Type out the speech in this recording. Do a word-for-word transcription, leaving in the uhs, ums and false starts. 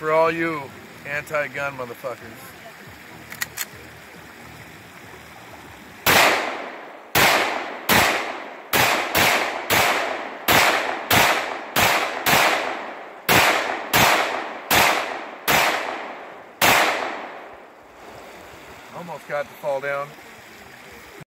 For all you anti-gun motherfuckers. Almost got to fall down.